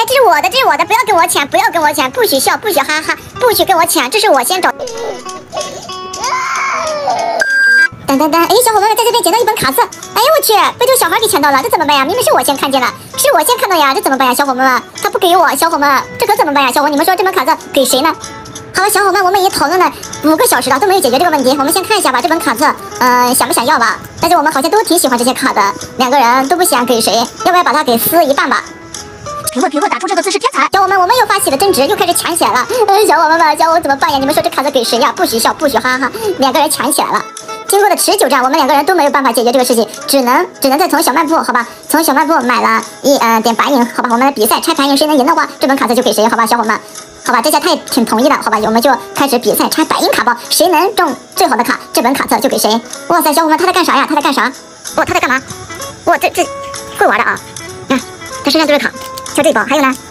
这是我的，这是我的，不要跟我抢，不要跟我抢，不许笑，不许哈哈，不许跟我抢，这是我先找。等，哎，小伙伴们在这边捡到一本卡册，哎我去，被这个小孩给抢到了，这怎么办呀？明明是我先看见了，是我先看到呀，这怎么办呀？小伙伴们，他不给我，小伙伴，这可怎么办呀？小伙，你们说这本卡册给谁呢？好了，小伙伴，我们已经讨论了5个小时了，都没有解决这个问题。我们先看一下吧，这本卡册，想不想要吧？但是我们好像都挺喜欢这些卡的，2个人都不想给谁，要不要把它给撕一半吧？ 评论打出这个字是天才。 小伙伴，我们又发起了争执，又开始抢起来了。小伙伴们，教我怎么办呀？你们说这卡子给谁呀？不许笑，不许哈哈，2个人抢起来了。经过了持久战，我们2个人都没有办法解决这个事情，只能再从小卖部，好吧，从小卖部买了点白银，好吧，我们比赛拆白银，谁能赢的话，这本卡子就给谁，好吧，小伙伴。好吧，这下他也挺同意的，好吧，我们就开始比赛拆白银卡包，谁能中最好的卡，这本卡册就给谁。哇塞，小伙伴，他在干啥呀？他在干啥？哇，他在干嘛？哇，这会玩的啊！看，他身上都是卡，挑这一包，还有呢？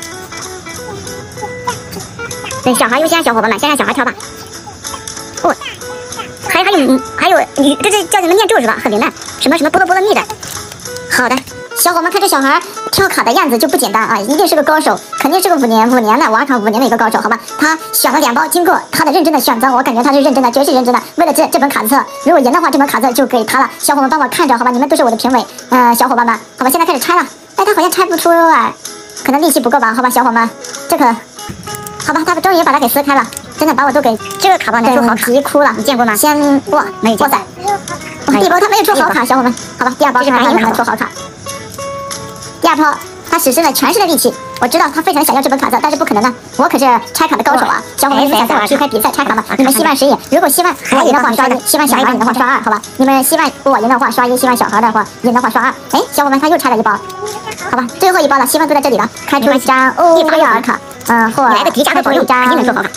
对，小孩优先，小伙伴们，先让小孩挑吧。哦，还有，这叫你们念咒是吧？很灵的，什么波罗蜜的。好的。小伙伴看这小孩挑卡的样子就不简单啊，一定是个高手，肯定是个5年的玩卡5年的一个高手，好吧？他选了2包，经过他的认真的选择，我感觉他是认真的，绝对认真的。为了这本卡册，如果赢的话，这本卡册就给他了。小伙伴帮我看着，好吧？你们都是我的评委，小伙伴们，好吧？现在开始拆了，但他好像拆不出啊，可能力气不够吧？好吧，小伙伴，这个，好吧，他终于把它给撕开了，真的把我都给这个卡包能出好卡，急哭了，你见过吗？哇塞，第1包他没有出好卡，小伙伴，好吧，第2包是白银卡出好卡。第2包，他使出了全身的力气，我知道他非常想要这本卡册，但是不可能的，我可是拆卡的高手啊！小伙伴，你们想在我 PK 比赛拆卡吗？你们希望谁赢？如果希望我赢的话刷1，希望小孩赢的话刷2，好吧？你们希望我赢的话刷1，希望小孩的话赢的话刷2。哎，小伙伴他又拆了1包，好吧，最后1包了，希望都在这里了。开出一张 OVR 卡，或开出一张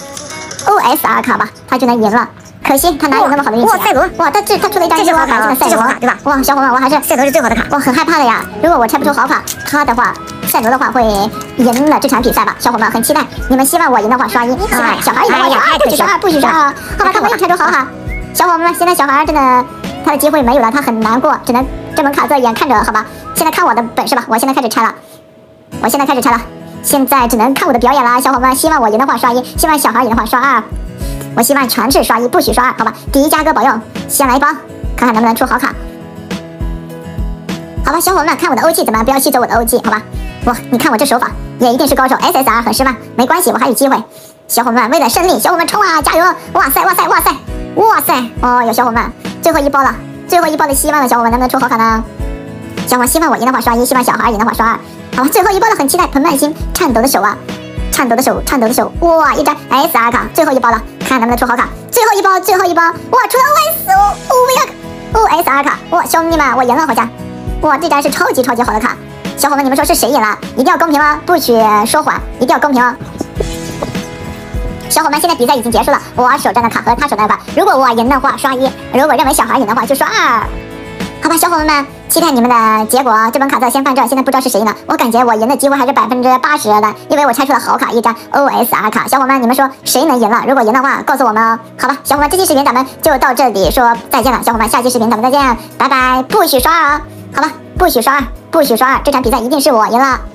OSR 卡吧，他就能赢了。可惜他哪有那么好的运气？哇，赛罗，哇，他出了一张这是好卡，赛罗对吧？哇，小伙伴，我还是赛罗是最好的卡，我很害怕的呀。如果我拆不出好卡，他的话，赛罗的话会赢了这场比赛吧？小伙伴很期待，你们希望我赢的话刷1，希望小孩赢的话刷2，不许刷2，好吧，他没有拆出好卡。小伙伴们，现在小孩真的他的机会没有了，他很难过，只能这门卡册眼看着，好吧？现在看我的本事吧，我现在开始拆了，现在只能看我的表演了，小伙伴，希望我赢的话刷1，希望小孩赢的话刷2。我希望全是刷1，不许刷2，好吧？第1加哥保佑，先来一包，看看能不能出好卡。好吧，小伙伴们，看我的欧技怎么样？不要吸走我的欧技，好吧？哇，你看我这手法，也一定是高手。SSR 很失望，没关系，我还有机会。小伙伴们，为了胜利，小伙伴们冲啊，加油！哇塞！哦哟，小伙伴们，最后1包了，最后1包的希望了，小伙伴能不能出好卡呢？小伙希望我赢的话刷1，希望小孩赢的话刷2。好吧，最后1包了，很期待，澎湃心，颤抖的手啊！颤抖的手，哇！一张 SR 卡，最后1包了，看能不能出好卡。最后一包，哇！出了 OSR 卡，哇！兄弟们，我赢了，好像，哇！这张是超级好的卡。小伙伴，你们说是谁赢了？一定要公平哦，不许说谎，一定要公平哦。小伙伴，现在比赛已经结束了，我手上的卡和他手上的卡，如果我赢的话刷1，如果认为小孩赢的话就刷2。好吧，小伙伴们，期待你们的结果。这本卡册先放这，现在不知道是谁赢了。我感觉我赢的机会还是80%的，因为我拆出了好卡，一张 OSR 卡。小伙伴，你们说谁能赢了？如果赢的话，告诉我们哦。好吧，小伙伴，这期视频咱们就到这里说再见了。小伙伴，下期视频咱们再见，拜拜！不许刷2哦，好吧，不许刷2，这场比赛一定是我赢了。